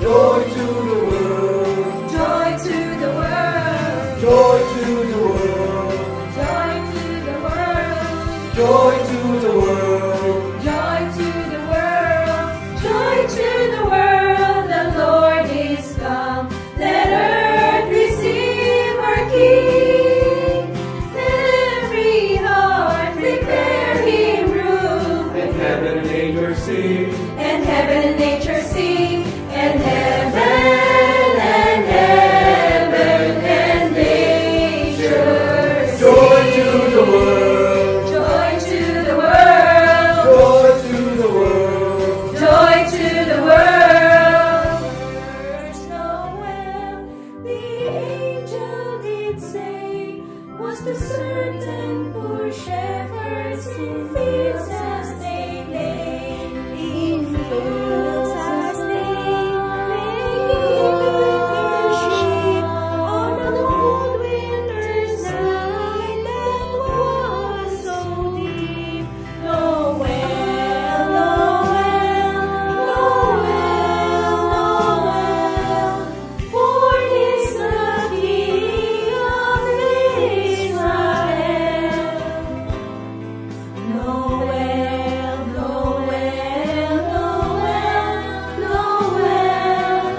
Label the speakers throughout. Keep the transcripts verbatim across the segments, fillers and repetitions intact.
Speaker 1: Joy to the world.
Speaker 2: Joy to the world.
Speaker 1: Joy to the world.
Speaker 2: Joy to the world.
Speaker 1: Joy to the world.
Speaker 2: Joy to the world. Joy to the world. The Lord is come. Let earth receive her King. Let every heart prepare him room.
Speaker 1: And heaven and nature sing.
Speaker 2: And heaven and nature sing. And heaven and heaven and nature sing.
Speaker 1: Joy to the world.
Speaker 2: Joy to the world.
Speaker 1: Joy to the world.
Speaker 2: Joy to the world. First Noel, the angel did say, was the certain poor shepherds in fields as they lay. In fields as they lay, with sheep on an old winter's night that was so deep. Noel, Noel, Noel, Noel, born is the King of Israel. Noel, Noel, Noel, Noel,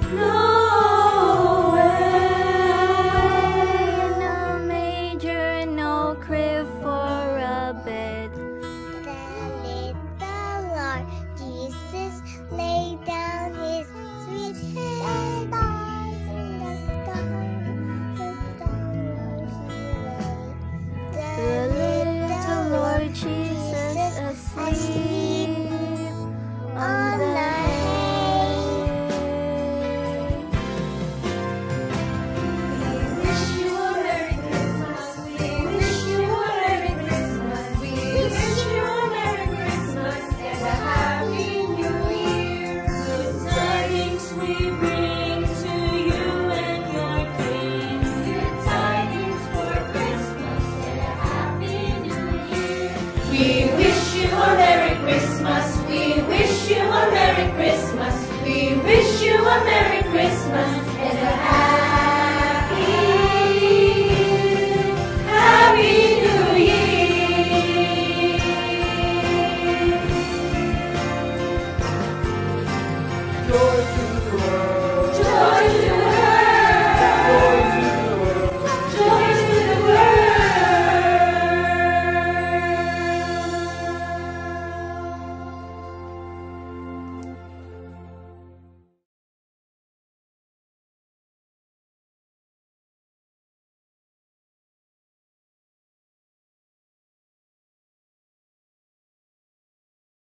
Speaker 2: Noel.
Speaker 3: No manger, no crib for a bed. The little Lord Jesus laid down his sweet head. Stars in the sky, the stars the little Lord Jesus asleep on the hay.
Speaker 2: We wish you a Merry Christmas. We wish you a Merry Christmas. We wish you a Merry Christmas and a Happy New Year. Good tidings we bring to you and your King. Good tidings for Christmas and a Happy New Year. We wish you a Merry Christmas. We wish you a Merry Christmas. We wish you a Merry